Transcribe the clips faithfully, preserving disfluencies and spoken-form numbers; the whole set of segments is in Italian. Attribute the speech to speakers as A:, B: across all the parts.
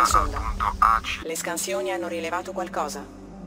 A: alla sonda.
B: punto A C.
A: Le scansioni hanno rilevato qualcosa.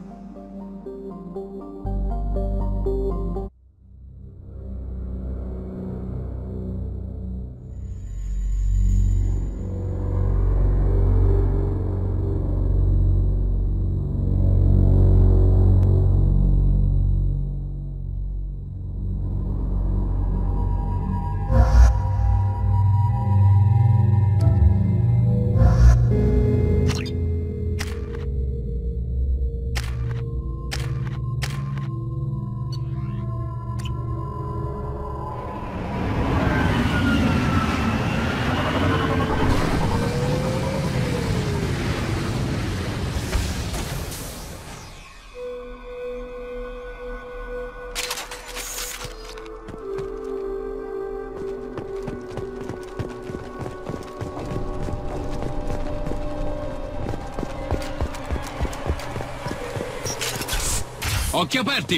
C: Occhi aperti!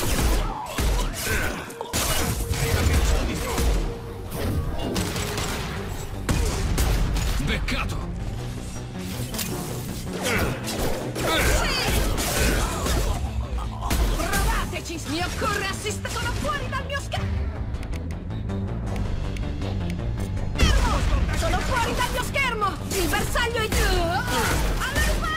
C: Beccato!
D: Provateci! Mi occorre assist... Sono fuori dal mio schermo! Sono fuori dal mio schermo! Il bersaglio è... Allo riparo!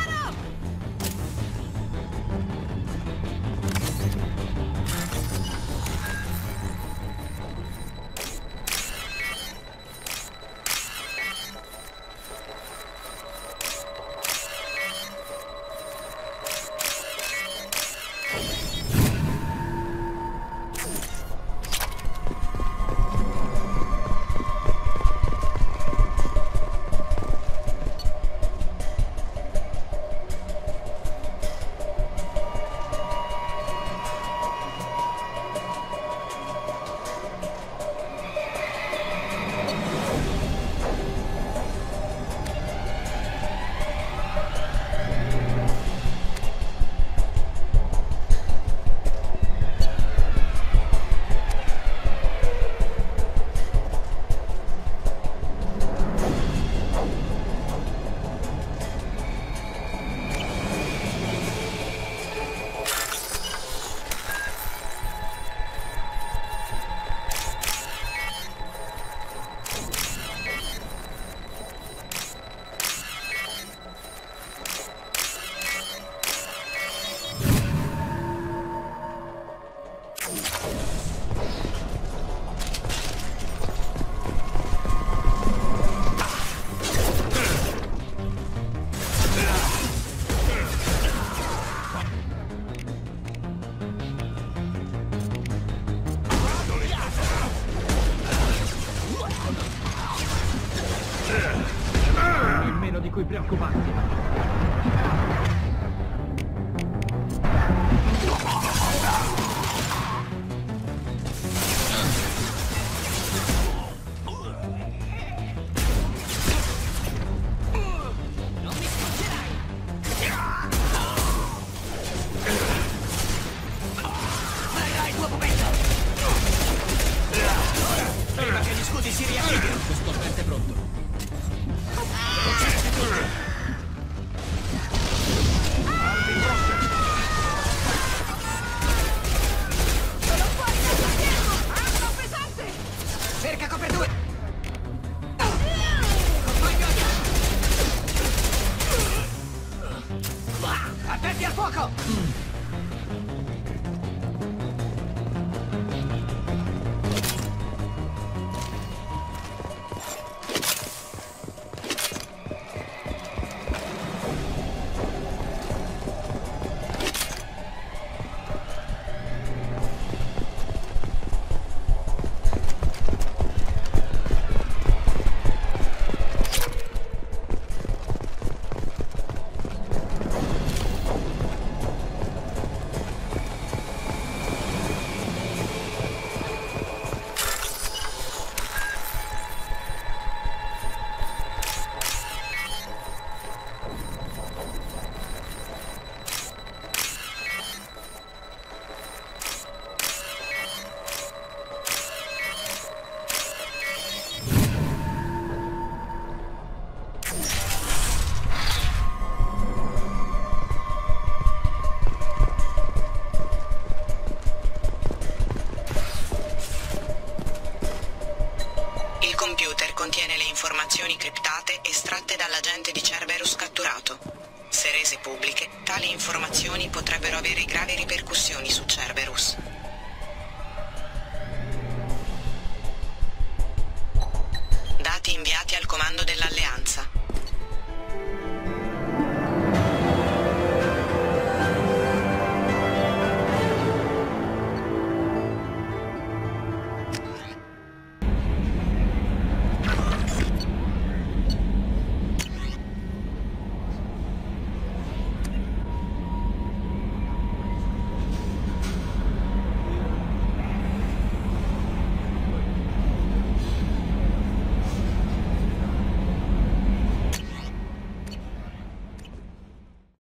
C: Meno di cui preoccuparti.
D: Non mi scoccerai! Farai il tuo momento! Prima che gli scudi si riattivino!
C: Questo è pronto.
D: Sono fuori dal tuo schermo! Arma pesante! Cerca copertura! Compagno a ghiaccio! Attenti al fuoco!
A: noto. Se rese pubbliche, tali informazioni potrebbero avere gravi ripercussioni su Cerberus. Dati inviati al comando dell'Alleanza.